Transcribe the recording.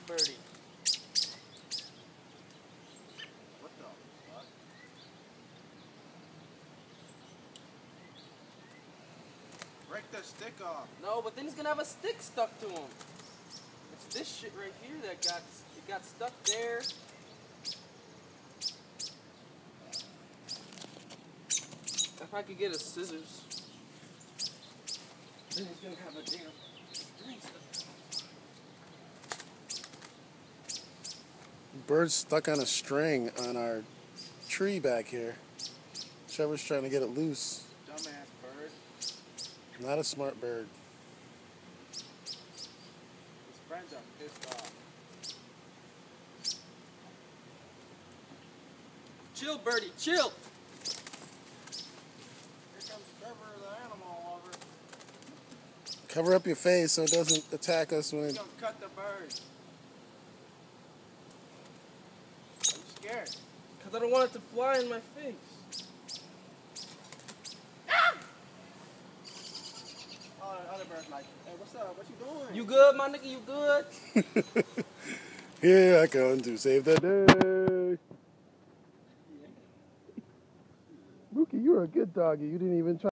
birdie. What the fuck? Break the stick off. No, but then he's gonna have a stick stuck to him. It's this shit right here that got stuck there. If I could get a scissors, then he's gonna have a damn string stuck. Bird's stuck on a string on our tree back here. Trevor's trying to get it loose. Dumbass bird. Not a smart bird. His friends are pissed off. Chill, birdie, chill. Here comes Trevor, the animal lover. Cover up your face so it doesn't attack us when He's it... gonna cut the bird. I'm scared. Because I don't want it to fly in my face. Oh, the other bird's like, hey, what's up? What you doing? You good, my nigga? You good? Here I come to save the day. Mookie, you're a good doggy. You didn't even try.